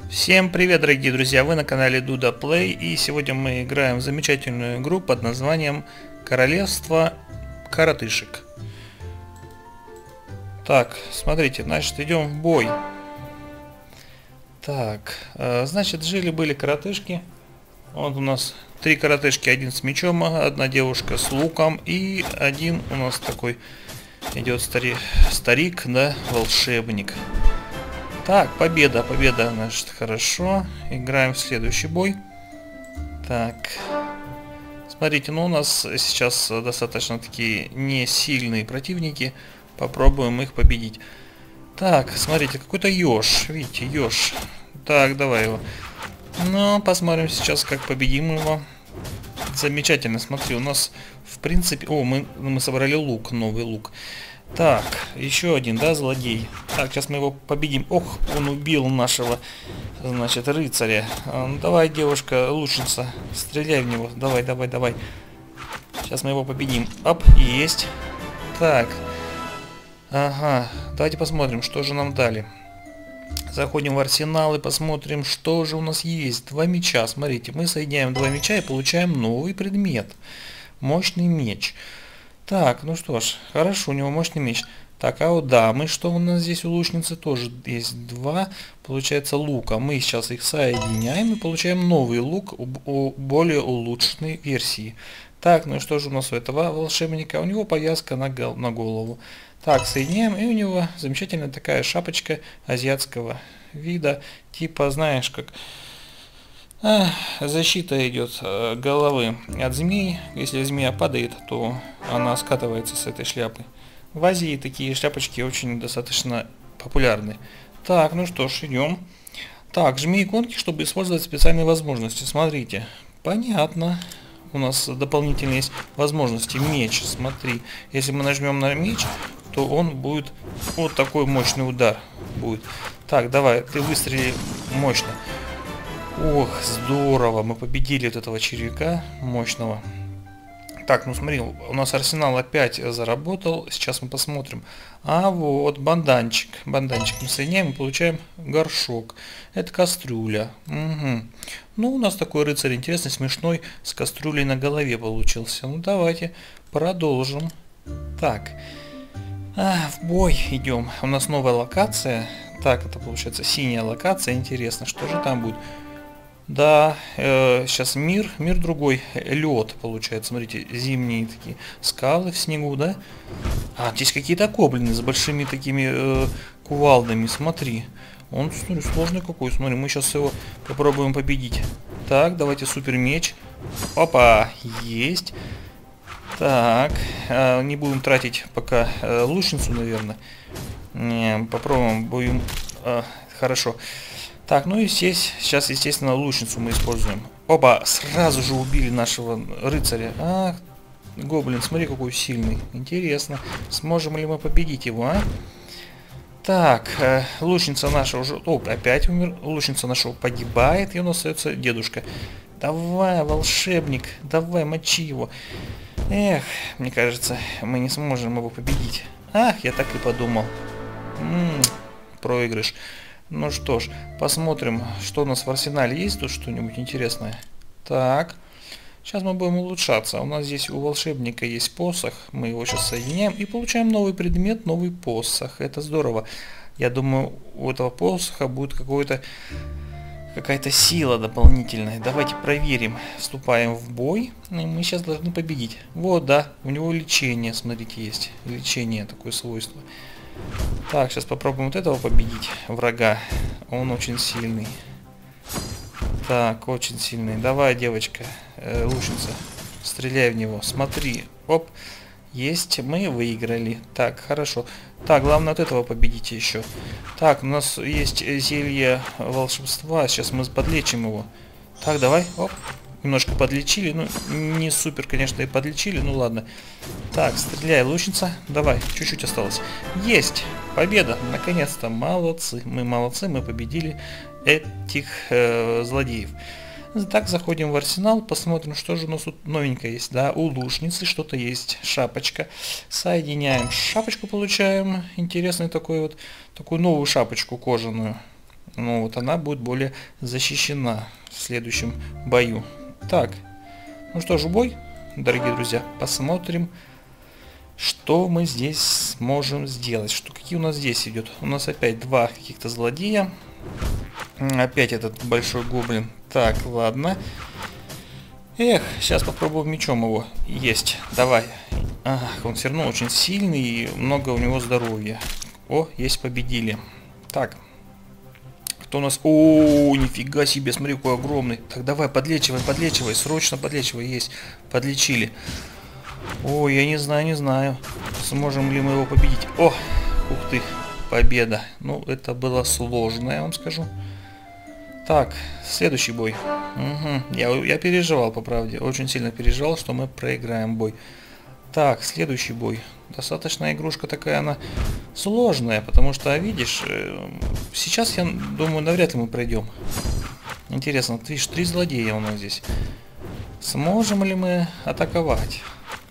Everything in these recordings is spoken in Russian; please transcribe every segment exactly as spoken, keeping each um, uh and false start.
Всем привет, дорогие друзья! Вы на канале Дуда Плей, и сегодня мы играем в замечательную игру под названием Королевство коротышек. Так, смотрите, значит, идем в бой. Так, значит, жили-были коротышки. Вот у нас три коротышки, один с мечом, одна девушка с луком и один у нас такой идет старик, старик, да, волшебник. Так, победа, победа, значит, хорошо. Играем в следующий бой. Так. Смотрите, ну у нас сейчас достаточно такие не сильные противники. Попробуем их победить. Так, смотрите, какой-то еж. Видите, еж. Так, давай его. Ну, посмотрим сейчас, как победим его. Замечательно, смотри, у нас, в принципе... О, мы, мы собрали лук, новый лук. Так, еще один, да, злодей. Так, сейчас мы его победим. Ох, он убил нашего, значит, рыцаря. Ну, давай, девушка, лучница, стреляй в него. Давай, давай, давай. Сейчас мы его победим. Оп, есть. Так. Ага, давайте посмотрим, что же нам дали. Заходим в арсенал и посмотрим, что же у нас есть. Два меча, смотрите, мы соединяем два меча и получаем новый предмет. Мощный меч. Так, ну что ж, хорошо, у него мощный меч. Так, а вот да, мы что у нас здесь у лучницы тоже есть два, получается, лука. Мы сейчас их соединяем и получаем новый лук у более улучшенной версии. Так, ну и что же у нас у этого волшебника? У него повязка на, гол на голову. Так, соединяем, и у него замечательная такая шапочка азиатского вида, типа, знаешь, как... А, защита идет э, головы от змей. Если змея падает, то она скатывается с этой шляпы. В Азии такие шляпочки очень достаточно популярны. Так, ну что ж, идем. Так, жми иконки, чтобы использовать специальные возможности. Смотрите, понятно. У нас дополнительные есть возможности. Меч, смотри. Если мы нажмем на меч, то он будет вот такой мощный удар будет. Так, давай, ты выстрели мощно. Ох, здорово, мы победили вот этого червяка мощного. Так, ну смотри, у нас арсенал опять заработал. Сейчас мы посмотрим. А вот банданчик. Банданчик мы соединяем и получаем горшок. Это кастрюля. Угу. Ну, у нас такой рыцарь интересный, смешной, с кастрюлей на голове получился. Ну, давайте продолжим. Так, а, в бой идем. У нас новая локация. Так, это получается синяя локация. Интересно, что же там будет? Да, э, сейчас мир, мир другой, лед получается, смотрите, зимние такие скалы в снегу, да? А, здесь какие-то гоблины с большими такими э, кувалдами, смотри. Он, смотри, сложный какой, смотри, мы сейчас его попробуем победить. Так, давайте супер меч. Опа, есть. Так, э, не будем тратить пока э, лучницу, наверное. Не, попробуем, будем, э, хорошо. Так, ну и здесь, сейчас, естественно, лучницу мы используем. Опа, сразу же убили нашего рыцаря. А, гоблин, смотри, какой сильный. Интересно, сможем ли мы победить его, а? Так, э, лучница наша уже... О, опять умер. Лучница наша погибает, и у нас остается дедушка. Давай, волшебник, давай, мочи его. Эх, мне кажется, мы не сможем его победить. Ах, я так и подумал. М-м, проигрыш. Ну что ж, посмотрим, что у нас в арсенале. Есть тут что-нибудь интересное? Так, сейчас мы будем улучшаться. У нас здесь у волшебника есть посох. Мы его сейчас соединяем и получаем новый предмет, новый посох. Это здорово. Я думаю, у этого посоха будет какой-то какая-то сила дополнительная. Давайте проверим. Вступаем в бой. И мы сейчас должны победить. Вот, да, у него лечение, смотрите, есть. Лечение, такое свойство. Так, сейчас попробуем вот этого победить, врага. Он очень сильный. Так, очень сильный. Давай, девочка, э, лучница, стреляй в него. Смотри, оп, есть, мы выиграли. Так, хорошо. Так, главное от этого победите еще. Так, у нас есть зелье волшебства. Сейчас мы подлечим его. Так, давай, оп. Немножко подлечили, ну не супер, конечно, и подлечили, ну ладно. Так, стреляй, лучница, давай, чуть-чуть осталось. Есть, победа, наконец-то, молодцы, мы молодцы, мы победили этих э, злодеев. Так, заходим в арсенал, посмотрим, что же у нас тут новенькое есть. Да, у лучницы что-то есть, шапочка. Соединяем шапочку, получаем интересный такой вот, такую новую шапочку кожаную. Ну вот она будет более защищена в следующем бою. Так, ну что ж, бой, дорогие друзья, посмотрим, что мы здесь сможем сделать. Что, какие у нас здесь идет? У нас опять два каких-то злодея. Опять этот большой гоблин. Так, ладно. Эх, сейчас попробуем мечом его. Есть, давай. Ах, он все равно очень сильный и много у него здоровья. О, есть, победили. Так. Кто у нас? О, нифига себе, смотри, какой огромный. Так, давай, подлечивай, подлечивай, срочно подлечивай, есть. Подлечили. Ой, я не знаю, не знаю, сможем ли мы его победить. О, ух ты, победа. Ну, это было сложно, я вам скажу. Так, следующий бой. Угу. Я, я переживал, по правде, очень сильно переживал, что мы проиграем бой. Так, следующий бой. Достаточно игрушка такая, она сложная, потому что, видишь, сейчас, я думаю, навряд ли мы пройдем. Интересно, ты видишь, три злодея у нас здесь. Сможем ли мы атаковать?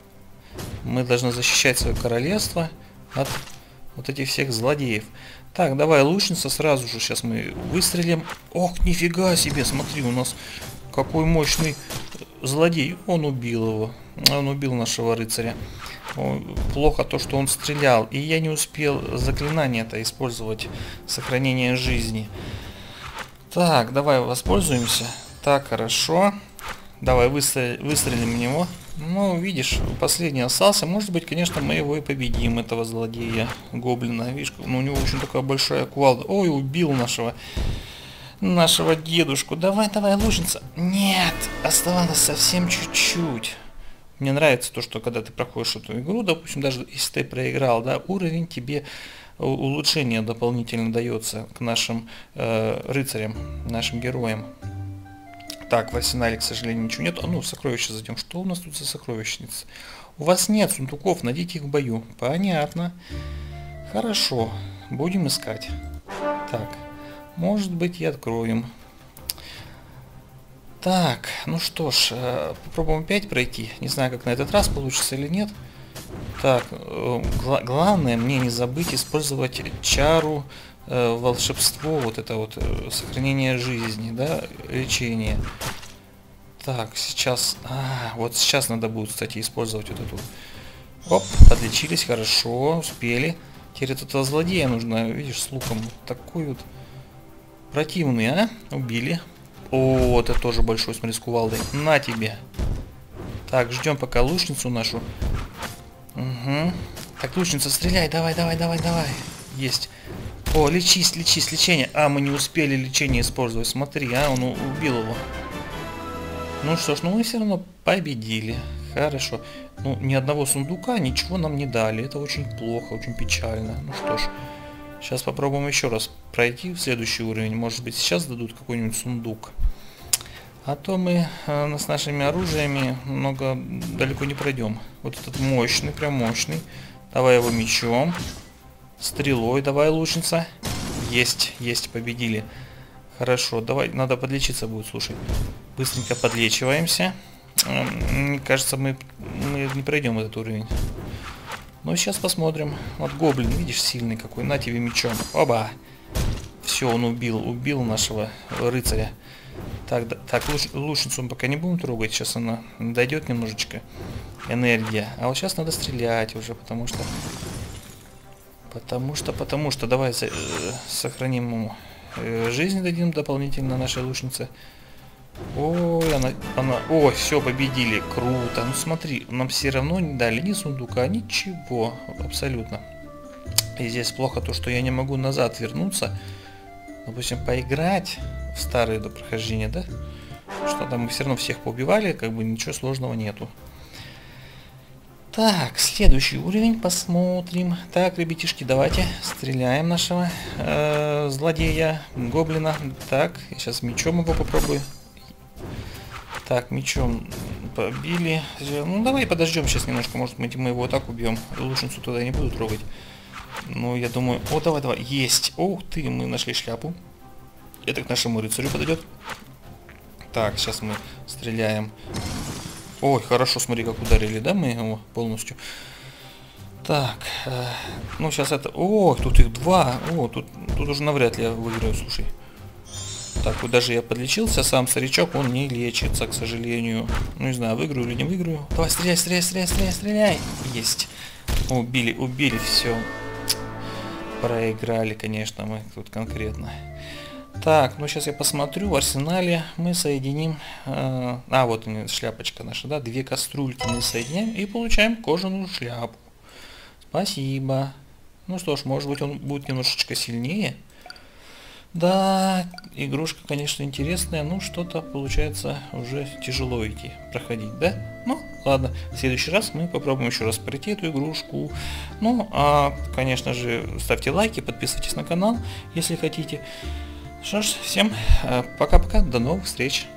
Мы должны защищать свое королевство от вот этих всех злодеев. Так, давай, лучница, сразу же сейчас мы выстрелим. Ох, нифига себе, смотри, у нас какой мощный злодей. Он убил его. Он убил нашего рыцаря. Плохо то, что он стрелял. И я не успел заклинание-то использовать. Сохранение жизни. Так, давай воспользуемся. Так, хорошо. Давай выстрелим, выстрелим в него. Ну, видишь, последний остался. Может быть, конечно, мы его и победим, этого злодея, гоблина. Видишь, ну, у него очень такая большая кувалда. Ой, убил нашего, нашего дедушку. Давай, давай, лучница. Нет, оставалось совсем чуть-чуть. Мне нравится то, что когда ты проходишь эту игру, допустим, даже если ты проиграл, да, уровень тебе улучшение дополнительно дается к нашим э, рыцарям, нашим героям. Так, в арсенале, к сожалению, ничего нет. А ну, в сокровище зайдем. Что у нас тут за сокровищница? У вас нет сундуков, найдите их в бою. Понятно. Хорошо. Будем искать. Так, может быть, и откроем. Так, ну что ж, попробуем опять пройти. Не знаю, как на этот раз получится или нет. Так, гла главное мне не забыть использовать чару, э, волшебство, вот это вот э, сохранение жизни, да, лечение. Так, сейчас, а, вот сейчас надо будет, кстати, использовать вот эту. Оп, подлечились, хорошо, успели. Теперь от этого злодея нужно, видишь, с луком. Вот такой вот противный, а? Убили. О, это тоже большой, смотри, с кувалдой. На тебе. Так, ждем пока лучницу нашу. Угу. Так, лучница, стреляй, давай, давай, давай, давай. Есть. О, лечись, лечись, лечение. А, мы не успели лечение использовать. Смотри, а, он убил его. Ну что ж, ну мы все равно победили. Хорошо. Ну, ни одного сундука, ничего нам не дали. Это очень плохо, очень печально. Ну что ж, сейчас попробуем еще раз пройти в следующий уровень. Может быть, сейчас дадут какой-нибудь сундук. А то мы э, с нашими оружиями много далеко не пройдем. Вот этот мощный, прям мощный. Давай его мечом. Стрелой давай, лучница. Есть, есть, победили. Хорошо, давай, надо подлечиться будет, слушай. Быстренько подлечиваемся. Мне кажется, мы, мы не пройдем этот уровень. Но сейчас посмотрим. Вот гоблин, видишь, сильный какой. На тебе мечом. Оба! Все, он убил, убил нашего рыцаря. Так, да, так луч, лучницу мы пока не будем трогать. Сейчас она дойдет немножечко. Энергия. А вот сейчас надо стрелять уже, потому что... Потому что, потому что... Давай э, сохраним ему э, жизнь, дадим дополнительно нашей лучнице. Ой, она... она ой, все, победили. Круто. Ну смотри, нам все равно не дали ни сундука, ничего. Абсолютно. И здесь плохо то, что я не могу назад вернуться. Допустим, поиграть в старые до прохождения, да? Что там мы все равно всех поубивали, как бы ничего сложного нету. Так, следующий уровень посмотрим. Так, ребятишки, давайте стреляем нашего э, злодея, гоблина. Так, я сейчас мечом его попробую. Так, мечом побили. Ну, давай подождем сейчас немножко, может быть, мы его так убьем. Лучницу туда не буду трогать. Ну, я думаю... О, давай, давай, есть. Ух ты, мы нашли шляпу. Это к нашему рыцарю подойдет. Так, сейчас мы стреляем. Ой, хорошо, смотри, как ударили, да, мы его полностью. Так, э, ну, сейчас это... О, тут их два. О, тут, тут уже навряд ли я выиграю, слушай. так вот. Даже я подлечился, сам старичок, он не лечится, к сожалению. Ну, не знаю, выиграю или не выиграю. Давай, стреляй, стреляй, стреляй, стреляй, стреляй. Есть. Убили, убили, все. Проиграли, конечно, мы тут конкретно. Так, ну сейчас я посмотрю, в арсенале мы соединим, э, а вот шляпочка наша, да, две кастрюльки мы соединяем и получаем кожаную шляпу. Спасибо. Ну что ж, может быть он будет немножечко сильнее. Да, игрушка, конечно, интересная, но что-то получается уже тяжело идти, проходить, да? Ну, ладно, в следующий раз мы попробуем еще раз пройти эту игрушку. Ну, а, конечно же, ставьте лайки, подписывайтесь на канал, если хотите. Что ж, всем пока-пока, до новых встреч.